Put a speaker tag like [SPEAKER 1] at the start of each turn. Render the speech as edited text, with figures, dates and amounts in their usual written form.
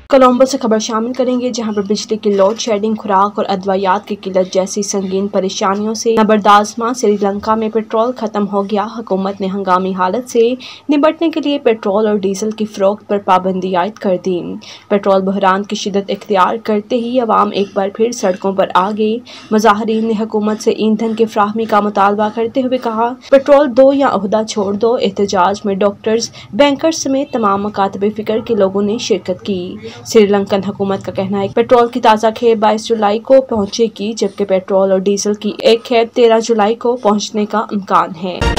[SPEAKER 1] कोलंबो से खबर शामिल करेंगे, जहां पर बिजली की लोड शेडिंग, खुराक और अद्वियात की किल्लत जैसी संगीन परेशानियों से नबरदाजमा श्रीलंका में पेट्रोल खत्म हो गया। हुकूमत ने हंगामी हालत से निपटने के लिए पेट्रोल और डीजल की फरोख्त पर पाबंदी आयद कर दी। पेट्रोल बहरान की शिद्दत इख्तियार करते ही अवाम एक बार फिर सड़कों पर आ गई। मुजाहरीन ने हुकूमत से ईंधन की फ्राहमी का मुतालबा करते हुए कहा, पेट्रोल दो या ओहदा छोड़ दो। एहतजाज में डॉक्टर्स, बैंकर्स समेत तमाम मकातबे फिक्र के लोगों ने शिरकत की। श्रीलंकन हुकूमत का कहना है कि पेट्रोल की ताज़ा खेप 22 जुलाई को पहुंचेगी, जबकि पेट्रोल और डीजल की एक खेप 13 जुलाई को पहुंचने का इम्कान है।